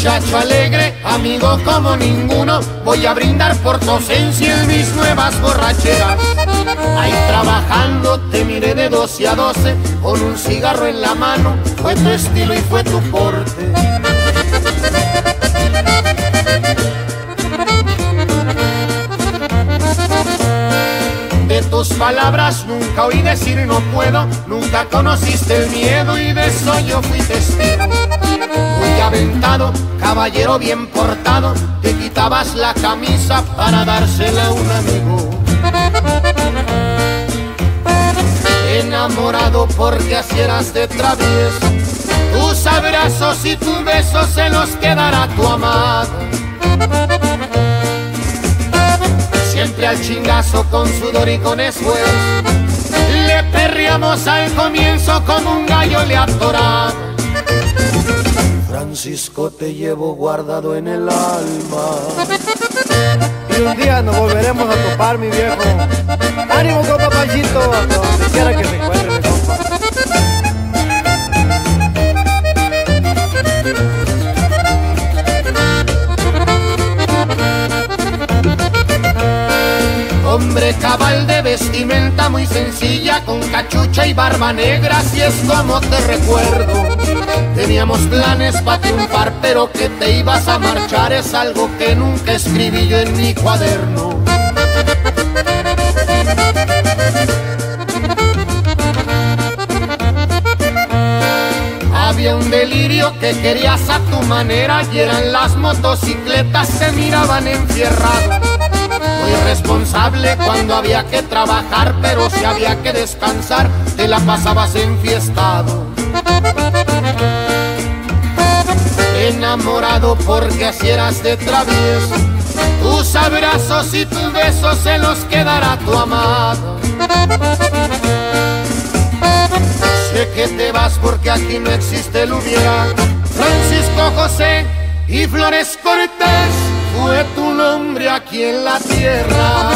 muchacho alegre, amigo como ninguno, voy a brindar por tu ausencia en mis nuevas borracheras. Ahí trabajando te miré de 12 a 12, con un cigarro en la mano, fue tu estilo y fue tu porte. De tus palabras nunca oí decir no puedo, nunca conociste el miedo y de eso yo fui testigo. Muy aventado, caballero bien portado, te quitabas la camisa para dársela a un amigo. Enamorado porque así eras de travieso, tus abrazos y tus besos se los quedará tu amado. Siempre al chingazo con sudor y con esfuerzo, le perreamos al comienzo como un gallo le atoramos. Francisco, te llevo guardado en el alma. Y un día nos volveremos a topar, mi viejo. ¡Ánimo, compa Panchito! Hasta donde quiera que se encuentre, mi compa. Hombre cabal de vestimenta muy sencilla, con cachucha y barba negra, así es como te recuerdo. Teníamos planes para triunfar, pero que te ibas a marchar es algo que nunca escribí yo en mi cuaderno. Había un delirio que querías a tu manera y eran las motocicletas que miraban enfierrado. Muy responsable cuando había que trabajar, pero si había que descansar, te la pasabas enfiestado. Enamorado porque así eras de travieso, tus abrazos y tus besos se los quedará tu amado. Sé que te vas porque aquí no existe el hubiera. Francisco José y Flores Cortés fue tu nombre aquí en la tierra.